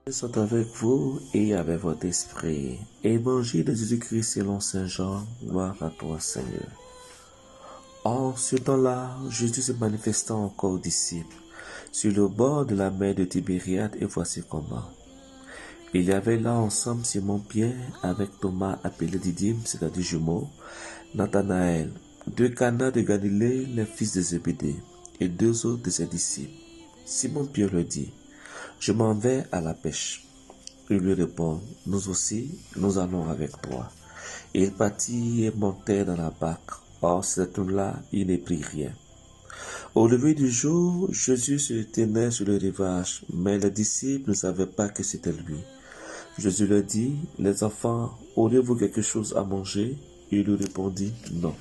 Sont avec vous et avec votre esprit. Évangile de Jésus-Christ selon Saint Jean, gloire à toi Seigneur. En ce temps-là, Jésus se manifestant encore aux disciples sur le bord de la mer de Tibériade et voici comment. Il y avait là ensemble Simon-Pierre avec Thomas appelé Didyme, c'est-à-dire jumeau, Nathanaël, de Cana de Galilée, les fils de Zébédée, et deux autres de ses disciples. Simon-Pierre leur dit, je m'en vais à la pêche. Il lui répond, nous aussi, nous allons avec toi. Et il partit et montait dans la barque. Or, cette nuit-là, il ne prit rien. Au lever du jour, Jésus se tenait sur le rivage, mais les disciples ne savaient pas que c'était lui. Jésus leur dit, les enfants, auriez-vous quelque chose à manger? Il lui répondit, non.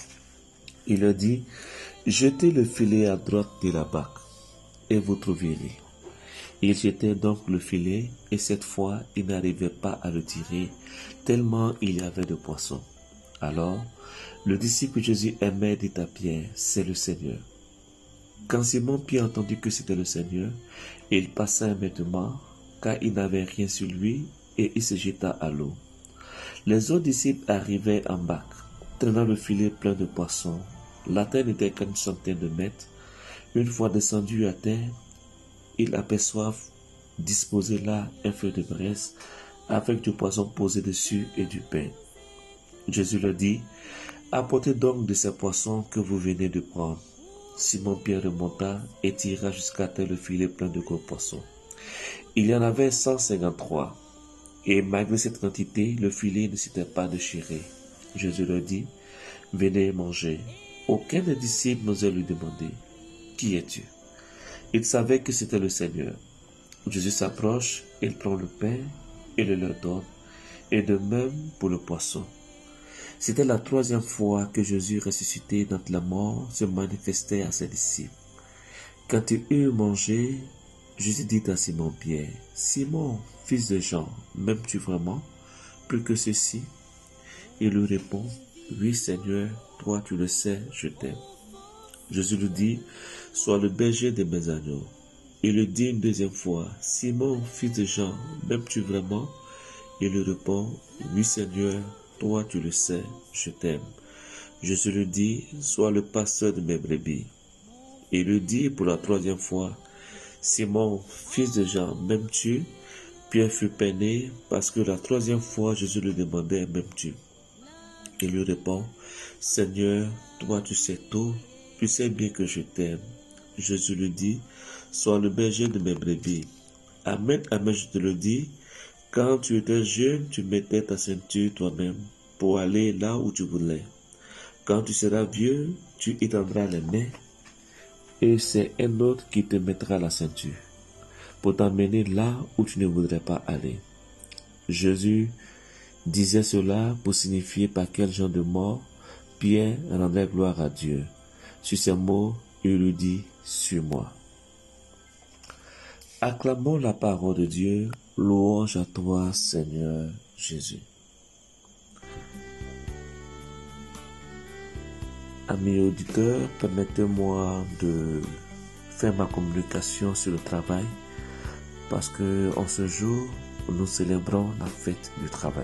Il leur dit, jetez le filet à droite de la barque, et vous trouverez. Il jetait donc le filet, et cette fois, il n'arrivait pas à le tirer, tellement il y avait de poissons. Alors, le disciple que Jésus aimait dit à Pierre, c'est le Seigneur. Quand Simon-Pierre entendit que c'était le Seigneur, il passa immédiatement, car il n'avait rien sur lui, et il se jeta à l'eau. Les autres disciples arrivaient en barque, traînant le filet plein de poissons. La terre n'était qu'à une centaine de mètres. Une fois descendu à terre, ils aperçoivent disposé là un feu de braise avec du poisson posé dessus et du pain. Jésus leur dit, apportez donc de ces poissons que vous venez de prendre. Simon-Pierre remonta et tira jusqu'à terre le filet plein de gros poissons. Il y en avait 153, et malgré cette quantité, le filet ne s'était pas déchiré. Jésus leur dit, venez manger. Aucun des disciples n'osait lui demander, qui es-tu? Il savait que c'était le Seigneur. Jésus s'approche, il prend le pain et le leur donne, et de même pour le poisson. C'était la troisième fois que Jésus, ressuscité d'entre la mort, se manifestait à ses disciples. Quand ils eurent mangé, Jésus dit à Simon-Pierre, Simon, fils de Jean, m'aimes-tu vraiment plus que ceci? Il lui répond, oui Seigneur, toi tu le sais, je t'aime. Jésus lui dit, sois le berger de mes agneaux. Il lui dit une deuxième fois, Simon, fils de Jean, m'aimes-tu vraiment? Il lui répond, oui Seigneur, toi tu le sais, je t'aime. Jésus lui dit, sois le pasteur de mes brebis. Il lui dit pour la troisième fois, Simon, fils de Jean, m'aimes-tu? Pierre fut peiné parce que la troisième fois Jésus lui demandait, m'aimes-tu? Il lui répond, Seigneur, toi tu sais tout, tu sais bien que je t'aime. Jésus lui dit, sois le berger de mes brebis. Amen, amen, je te le dis, quand tu étais jeune, tu mettais ta ceinture toi-même pour aller là où tu voulais. Quand tu seras vieux, tu étendras les mains et c'est un autre qui te mettra la ceinture pour t'emmener là où tu ne voudrais pas aller. Jésus disait cela pour signifier par quel genre de mort Pierre rendrait gloire à Dieu. Sur ces mots, il lui dit, suis-moi. Acclamons la parole de Dieu, louange à toi, Seigneur Jésus. Amis auditeurs, permettez-moi de faire ma communication sur le travail parce que en ce jour, nous célébrons la fête du travail.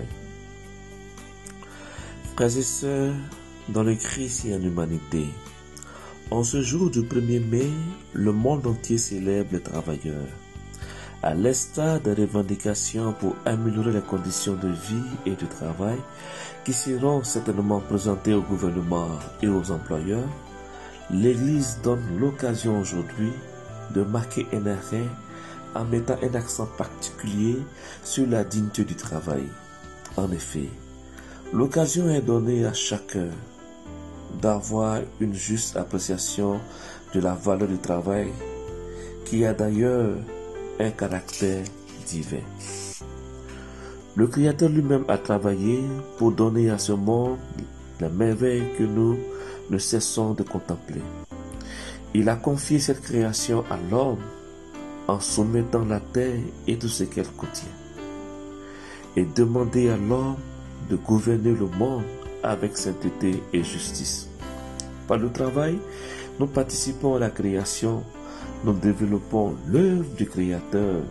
Frères et sœurs, dans le Christ et en humanité, en ce jour du 1er mai, le monde entier célèbre les travailleurs. À l'instar des revendications pour améliorer les conditions de vie et de travail qui seront certainement présentées au gouvernement et aux employeurs, l'Église donne l'occasion aujourd'hui de marquer un arrêt en mettant un accent particulier sur la dignité du travail. En effet, l'occasion est donnée à chacun d'avoir une juste appréciation de la valeur du travail qui a d'ailleurs un caractère divin. Le Créateur lui-même a travaillé pour donner à ce monde la merveille que nous ne cessons de contempler. Il a confié cette création à l'homme en soumettant la terre et tout ce qu'elle contient, et demandé à l'homme de gouverner le monde avec sainteté et justice. Par le travail, nous participons à la création, nous développons l'œuvre du Créateur,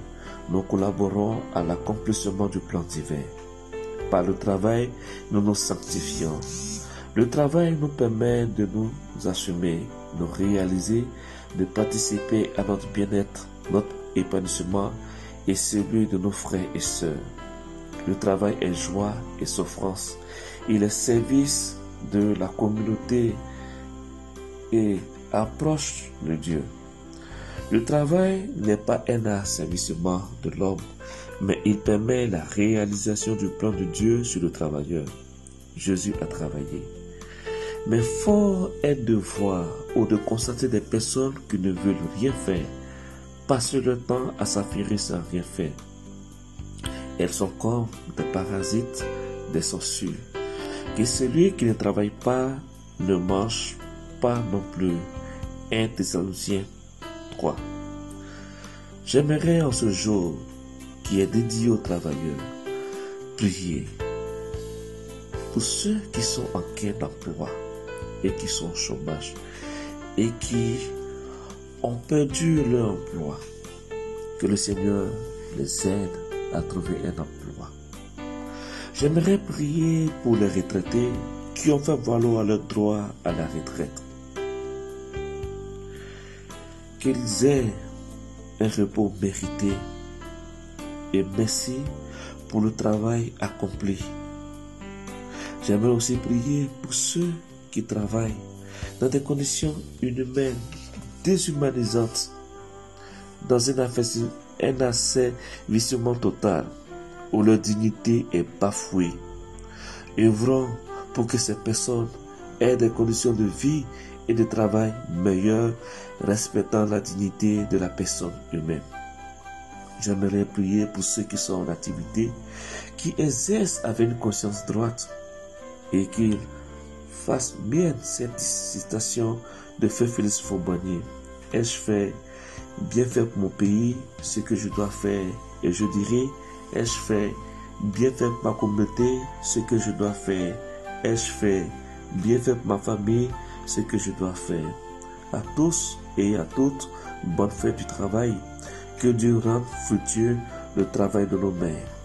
nous collaborons à l'accomplissement du plan divin. Par le travail, nous nous sanctifions. Le travail nous permet de nous assumer, de réaliser, de participer à notre bien-être, notre épanouissement et celui de nos frères et sœurs. Le travail est joie et souffrance. Il est service de la communauté et approche de Dieu. Le travail n'est pas un asservissement de l'homme, mais il permet la réalisation du plan de Dieu sur le travailleur. Jésus a travaillé. Mais fort est de voir ou de constater des personnes qui ne veulent rien faire, passer le temps à s'affairer sans rien faire. Elles sont comme des parasites, des sorciers. Que celui qui ne travaille pas ne mange pas non plus. 1 Thessaloniciens 3. J'aimerais en ce jour qui est dédié aux travailleurs prier pour ceux qui sont en quête d'emploi et qui sont au chômage et qui ont perdu leur emploi. Que le Seigneur les aide à trouver un emploi. J'aimerais prier pour les retraités qui ont fait valoir leur droit à la retraite. Qu'ils aient un repos mérité et merci pour le travail accompli. J'aimerais aussi prier pour ceux qui travaillent dans des conditions inhumaines, déshumanisantes, dans un asservissement total où leur dignité est bafouée. Œuvrons pour que ces personnes aient des conditions de vie et de travail meilleures, respectant la dignité de la personne humaine. J'aimerais prier pour ceux qui sont en activité, qui exercent avec une conscience droite et qu'ils fassent bien cette citation de Frère Félix Faubannier. Ai-je fait bien faire pour mon pays ce que je dois faire? Et je dirais, ai-je fait bien faire pour ma communauté ce que je dois faire? Ai-je fait bien faire pour ma famille ce que je dois faire? À tous et à toutes, bonne fête du travail. Que Dieu rende fructueux le travail de nos mères.